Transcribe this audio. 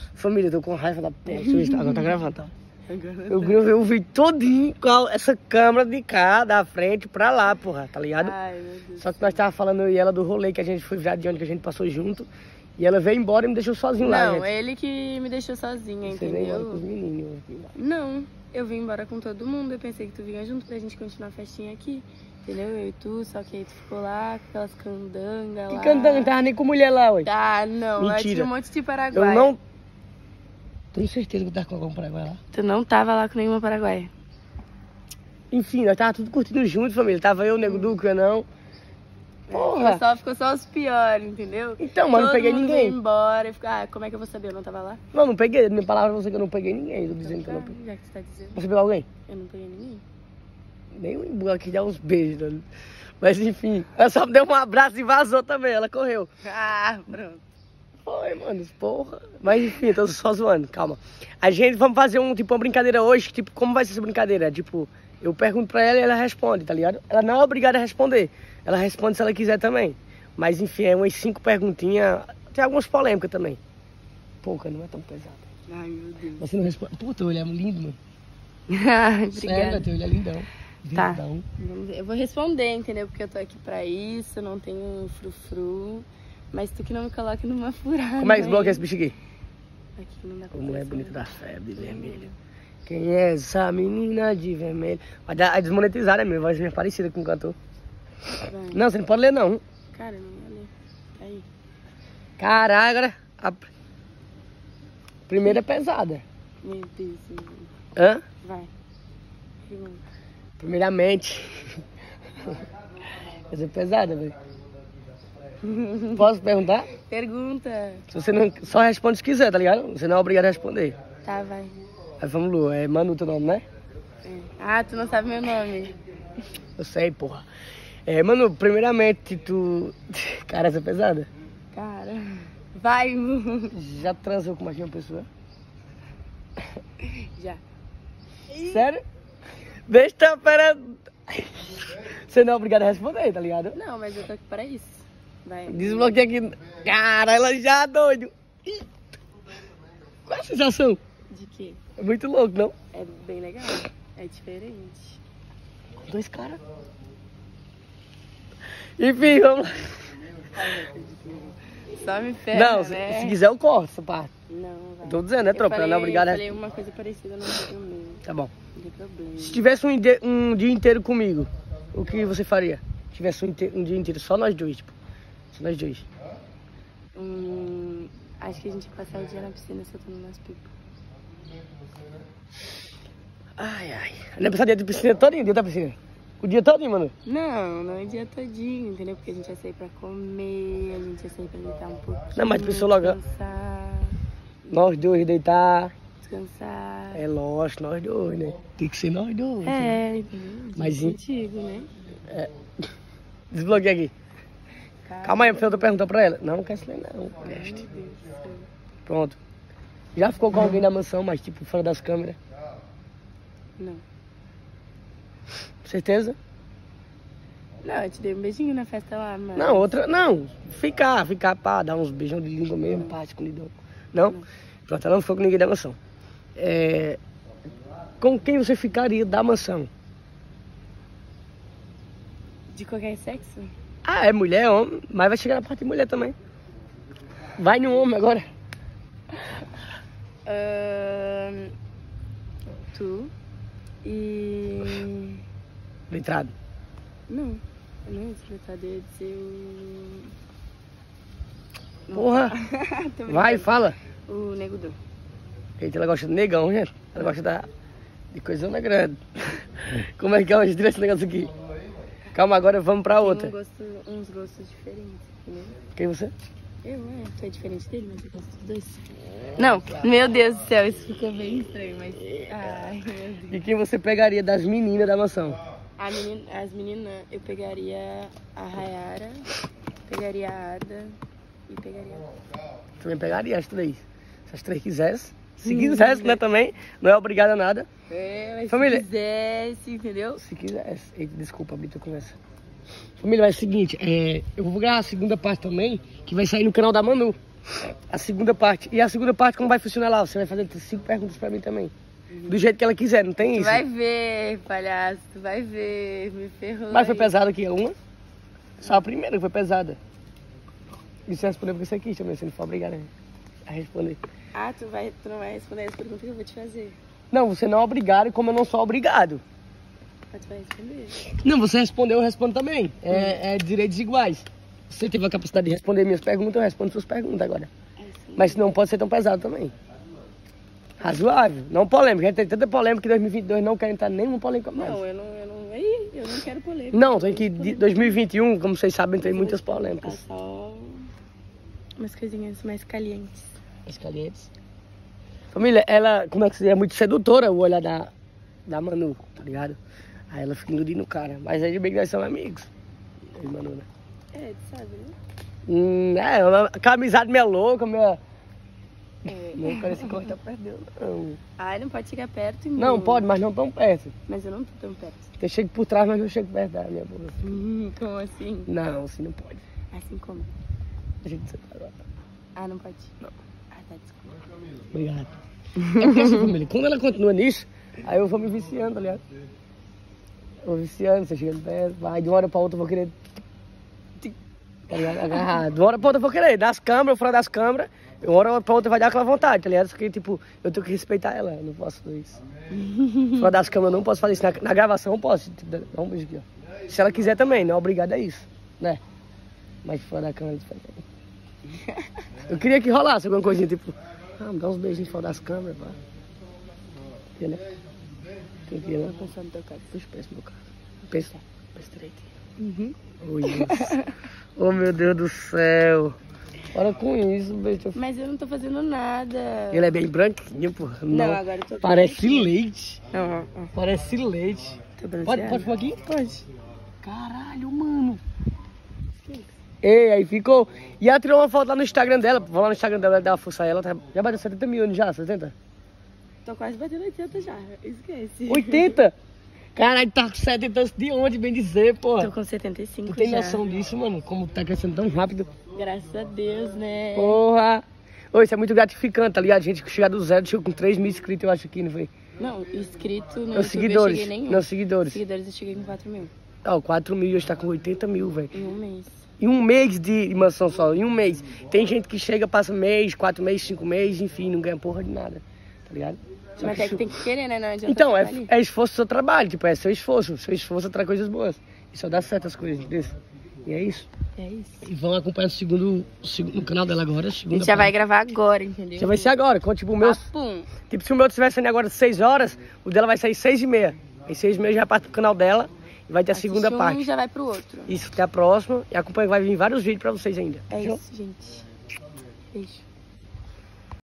Família, eu tô com raiva da porra. Agora tá gravando, tá? Eu gravei o vídeo todinho com essa câmera de cá, da frente, pra lá, porra, tá ligado? Ai, meu Deus. Só que nós tava falando eu e ela do rolê que a gente foi virar de onde que a gente passou junto. E ela veio embora e me deixou sozinho lá, Não, gente. ele que me deixou sozinha, Você veio embora com os entendeu? meninos. Não, eu vim embora com todo mundo. Eu pensei que tu vinha junto pra gente continuar a festinha aqui. Entendeu? Eu e tu, só que aí tu ficou lá com aquelas candangas lá. Que cantando, não tava nem com mulher lá, ué. Ah, não, lá Mentira. tinha um monte de Eu paraguaia. não... Tenho certeza que eu tava com algum Paraguai lá. Tu não tava lá com nenhuma paraguaia. Enfim, nós tava tudo curtindo junto, família. Tava eu, o Nego Duque, eu não. Porra! Ficou só os piores, entendeu? Então, mas não peguei Todo mundo ninguém. veio embora. Como é que eu vou saber? Eu não tava lá? Não peguei. Minha palavra pra você que eu não peguei ninguém. Eu tô dizendo que eu não peguei. Já que você tá dizendo. Você pegou alguém? Eu não peguei ninguém. Nem o Imbu aqui dá uns beijos, né? Mas enfim, ela só me deu um abraço e vazou também. Ela correu. Ah, pronto. Foi, mano, porra. Mas enfim, tô só zoando, calma. A gente, vamos fazer uma brincadeira hoje. Tipo, como vai ser essa brincadeira? Tipo, eu pergunto pra ela e ela responde, tá ligado? Ela não é obrigada a responder. Ela responde se ela quiser também. Mas enfim, é umas 5 perguntinhas. Tem algumas polêmicas também. Pouca, não é tão pesada. Ai, meu Deus. Você não responde. Pô, teu olho é lindo, mano. Ai, Sério, obrigada. teu olho é lindão. Tá. Lindão. Vamos ver. Eu vou responder, entendeu? Porque eu tô aqui pra isso, eu não tenho frufru. Mas tu que não me coloque numa furada. Como é que desbloqueia esse bicho aqui? Aqui não dá pra Como é fazer. bonita da febre de vermelho. Quem é essa menina de vermelho? Vai dar desmonetizar, né, meu? Voz minha parecida com o cantor. Vai. Não, você não pode ler, não. Cara, eu não ia ler. Aí. Caraca, a primeira é pesada. Meu Deus. Meu Deus. Hã? Vai. Irmão. Primeiramente. Essa é pesada, velho. Posso perguntar? Pergunta. Se você não. Só responde se quiser, tá ligado? Você não é obrigado a responder. Tá, vai. Aí vamos, Lu. É Manu teu nome, né? É. Ah, tu não sabe meu nome. Eu sei, porra. É, Manu, primeiramente, tu. Cara, essa é pesada. Cara. Vai, Lu. Já transou com mais de uma pessoa? Já. Sério? Besta, pera. Você não é obrigado a responder, tá ligado? Não, mas eu tô aqui para isso. Vai. Desbloqueei aqui. Cara, ela já doido. Ih. Qual é a sensação? De quê? É muito louco, não? É bem legal. É diferente. Com 2 caras. Enfim, vamos lá. Só me ferra, Não, né? se quiser eu corto essa parte. Não, vai. Eu tô dizendo, né, tropa? Ela não é obrigada Eu a... falei uma coisa parecida no vídeo meu. Tá bom. Não tem problema. Se tivesse um dia inteiro comigo, o que você faria? Se tivesse um dia inteiro, só nós dois, tipo. Só nós dois. Acho que a gente ia passar o dia na piscina soltando umas pipas. Ai, ai. Não é passar dia de piscina todinho, dia da piscina. O dia todinho, mano. Não, não é dia todinho, entendeu? Porque a gente ia sair pra comer, a gente ia sair pra deitar um pouquinho. Não, mas pensou logo. Descansar. Nós dois deitar. Descansar. É lógico, nós dois, né? Tem que ser nós dois. É, entendeu? Mas contigo, né? Desbloqueei aqui. Calma aí, eu tô perguntando pra ela. Não, não quer se ler, não. Meu Preste. Deus do céu. Pronto. Já ficou com alguém na mansão, mas tipo, fora das câmeras? Não. Certeza? Não, eu te dei um beijinho na festa lá, mas... Não, outra. Não. Ficar pá, dar uns beijão de língua mesmo, pá, escondidão. Não? Pronto, ela não ficou com ninguém da mansão. Com quem você ficaria da mansão? De qualquer sexo? Ah, é mulher, é homem, mas vai chegar na parte de mulher também. Vai no homem agora. Tu e... Letrado. Não, eu não ia ser letrado, eu ia dizer o... Porra. Tô Vai, brincando. fala. O Nego Du. Eita, ela gosta de negão, gente. Ela gosta de coisona grande. Como é que é hoje esse negócio aqui? Calma, agora vamos pra outra. Tem uns gostos diferentes, entendeu? Quem você? Tu é diferente dele, mas eu gosto dos dois. Não, meu Deus do céu, isso ficou bem estranho, mas... Ai, meu Deus. E quem você pegaria das meninas da mansão? As meninas, eu pegaria a Rayara, pegaria a Ada e pegaria a... Também pegaria as 3. Se as 3 quisessem. Se quisesse, né, também. Não é obrigada a nada. Mas Família. se quisesse, entendeu? Se quisesse. Eita, desculpa, Bita, conversa. Família, é o seguinte, eu vou gravar a segunda parte também, que vai sair no canal da Manu. A segunda parte. E a segunda parte, como vai funcionar lá? Você vai fazer 5 perguntas pra mim também. Do jeito que ela quiser, não tem Tu isso? vai ver, palhaço, tu vai ver. Me ferrou. Mas foi aí. pesada aqui, uma? Só a primeira que foi pesada. E você respondeu porque você quis também, você não foi obrigado a responder. Ah, tu não vai responder as perguntas que eu vou te fazer. Não, você não é obrigado, e como eu não sou obrigado. Ah, tu vai responder. Não, você respondeu, eu respondo também. É direitos iguais. Você teve a capacidade de responder minhas perguntas, eu respondo suas perguntas agora. Assim. Mas não pode ser tão pesado também. Razoável, não polêmica. A gente tem tanta polêmica que 2022 não quer entrar em nenhuma polêmica mais. Não, eu não quero polêmica. Não, tem que 2021, como vocês sabem, tem muitas polêmicas. Só umas coisinhas mais calientes. As calientes. Família, ela, como é que se diz? É muito sedutora o olhar da Manu, tá ligado? Aí ela fica iludindo o cara. Mas é de bem que nós somos amigos. Eu e Manu, né? É, tu sabe, né? Uma amizade meio louca, meio... É. Não parece que corta perto dela, não. Ai, não pode chegar perto. Não, pode, mas não tão perto. Mas eu não tô tão perto. Eu chego por trás, mas eu chego perto da minha boca. Como assim? Não, assim não pode. Assim como? A gente separa. Ah, não pode? Não. Ah, tá, desculpa. Obrigado. É porque assim, família, quando ela continua nisso, aí eu vou me viciando, tá ligado? Eu vou viciando, você chega perto, vai, de uma hora pra outra eu vou querer... Tá ligado? Agarrar. De uma hora pra outra eu vou querer, das câmeras, fora das câmeras, de uma hora pra outra vai dar aquela vontade, tá ligado? Só que, tipo, eu tenho que respeitar ela, eu não posso fazer isso. Fora das câmeras eu não posso fazer isso, na gravação eu posso, tipo, dá um beijo aqui, ó. Se ela quiser também, não é obrigada a isso, né? Mas fora da câmera, eu queria que rolasse alguma coisinha, tipo, me dá uns beijinhos fora das câmeras, pá. Entendeu? Tem que ir lá. Tô pensando no teu caso. Pensa no meu caso. Pensa direitinho. Oh, Jesus. Oh, meu Deus do céu. Para com isso, beijo. Mas eu não tô fazendo nada. Ele é bem branquinho, pô. Não, agora eu tô... Parece leite. Não, Parece leite. Tô Pode pôr aqui? Pode. Caralho, mano. Ei, aí ficou. E ela tirou uma foto lá no Instagram dela. Vou lá no Instagram dela, dar uma força a ela. Já bateu 70 mil já, 70? Tô quase batendo 80 já. Esquece. 80? Caralho, tá com 70 anos de onde, bem dizer, pô. Tô com 75 Tu tem já. noção disso, mano? Como tá crescendo tão rápido. Graças a Deus, né? Porra. Ô, isso é muito gratificante, tá ligado? A gente que chega do zero, chegou com 3 mil inscritos, eu acho aqui, não foi? Não, inscrito no Não, YouTube seguidores. eu cheguei nenhum. Não, seguidores. Seguidores eu cheguei com 4 mil. Ó, 4 mil, hoje tá com 80 mil, velho. Em um mês. Em um mês de mansão só, em um mês. Tem gente que chega, passa mês, 4 meses, 5 meses, enfim, não ganha porra de nada, tá ligado? Só Mas que é que tem que querer, né? Não adianta então, ficar ali. é esforço do seu trabalho, tipo, é seu esforço. Seu esforço traz coisas boas. E só dá certas coisas desse. E é isso. É isso. E vão acompanhar o segundo no canal dela agora. A gente já vai gravar agora, entendeu? Já vai ser agora. Quando, tipo, o meu. Papum. Tipo, se o meu estiver saindo agora às 6 horas, o dela vai sair 6h30. Aí 6h30 já parte pro canal dela e vai ter a segunda Assiste parte. Um já vai pro outro. Isso, até a próxima. E acompanha, vai vir vários vídeos pra vocês ainda. É Fechou? isso, gente. Beijo.